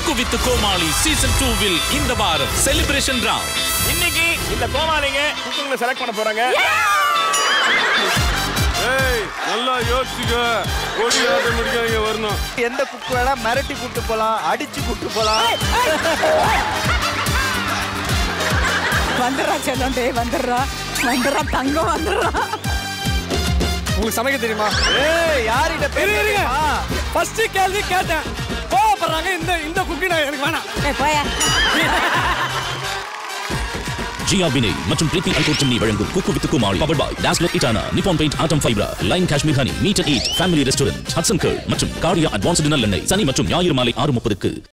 Cook with Comali season 2வில் இந்த வாரம் celebration round. இன்னைக்கு இந்த கோமாளிங்க குக்குங்களை செலக்ட் பண்ண போறாங்க. ஏய் நல்லா யோசிச்சுக்க. ஓடி ஆட்ட முடிக்காதீங்க வரணும். எந்த குக்கு வேணா மிரட்டி கூட்டு போலாம், அடிச்சு கூட்டு போலாம். வந்துடுறா செல்லம், டே வந்துடுறா வந்துடுறா தங்கம் வந்துடுறா. உங்களுக்கு சமைக்க தெரியுமா? ஏய் யாரிட்ட பேசுறீங்க? ஃபர்ஸ்ட் கேள்வி கேட்டேன், கோவப்படுறாங்க. இந்த குக்கி நான் எனக்கு வேணாம். போயா ஜியா வினய் மற்றும் பிரீத்தி அல்கோச்சம்னி வழங்கும் cook with Comali power boy டாஸ்லர் இட்டானா, நிப்பான் பெயிண்ட் ஆட்டம் ஃபைப்ரா, lion Kashmir honey, meet and eat, family restaurant, Hatsun curd மற்றும் கார்டியா அட்வான்ஸ்டு நல்லெண்ணெய். சனி மற்றும் ஞாயிறு மாலை 6:30க்கு.